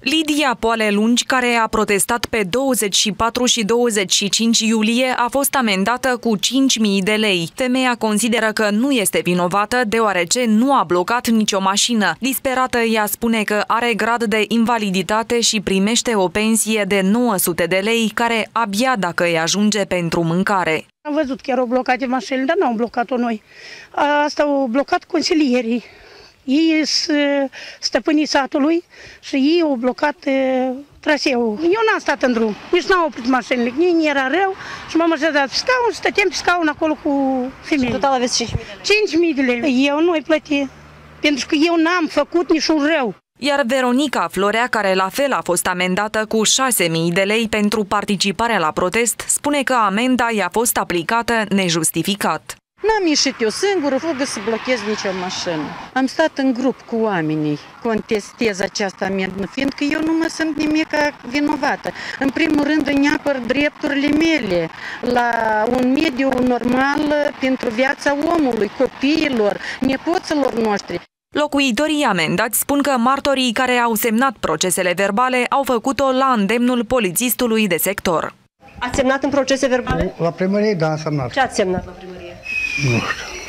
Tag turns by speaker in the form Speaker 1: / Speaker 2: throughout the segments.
Speaker 1: Lidia Poale Lungi, care a protestat pe 24 și 25 iulie, a fost amendată cu 5.000 de lei. Femeia consideră că nu este vinovată deoarece nu a blocat nicio mașină. Disperată, ea spune că are grad de invaliditate și primește o pensie de 900 de lei, care abia dacă îi ajunge pentru mâncare.
Speaker 2: Am văzut că erau blocate mașinile, dar n-am blocat-o noi. Asta au blocat consilierii. Ei sunt stăpânii satului și ei au blocat traseul. Eu n-am stat în drum, nici n-am oprit mașinile, nici era rău și m-am așezat pe scaun și stăteam pe scaun acolo cu femeile.
Speaker 3: Total aveți 5.000 de lei.
Speaker 2: 5.000 de lei. Eu nu-i plăti, pentru că eu n-am făcut niciun rău.
Speaker 1: Iar Veronica Florea, care la fel a fost amendată cu 6.000 de lei pentru participarea la protest, spune că amenda i-a fost aplicată nejustificat.
Speaker 4: N-am ieșit eu singură, fugă să blochez nicio mașină. Am stat în grup cu oamenii, contestez această amendă, fiindcă eu nu mă simt nimic vinovată. În primul rând îmi apăr drepturile mele la un mediu normal pentru viața omului, copiilor, nepoților noștri.
Speaker 1: Locuitorii amendați spun că martorii care au semnat procesele verbale au făcut-o la îndemnul polițistului de sector.
Speaker 3: Ați semnat în procese verbale?
Speaker 5: La primărie, da, am semnat.
Speaker 3: Ce ați semnat la primărie?
Speaker 5: Nu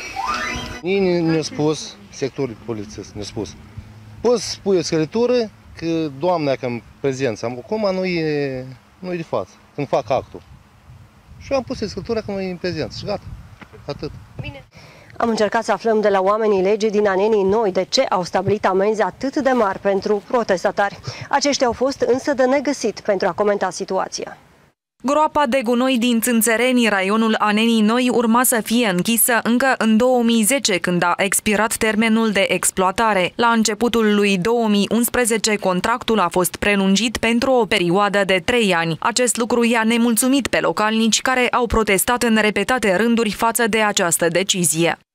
Speaker 5: știu.
Speaker 6: Ei ne-a spus, sectorul polițist ne-a spus, poți spui o scritură că doamna că în prezență, acum nu e de față, când fac actul. Și eu am pus scritura că nu e în prezență și gata, atât.
Speaker 3: Bine. Am încercat să aflăm de la oamenii legii din Anenii Noi de ce au stabilit amenzi atât de mari pentru protestatari. Aceștia au fost însă de negăsit pentru a comenta situația.
Speaker 1: Groapa de gunoi din Țânțăreni, raionul Anenii Noi, urma să fie închisă încă în 2010, când a expirat termenul de exploatare. La începutul lui 2011, contractul a fost prelungit pentru o perioadă de 3 ani. Acest lucru i-a nemulțumit pe localnici care au protestat în repetate rânduri față de această decizie.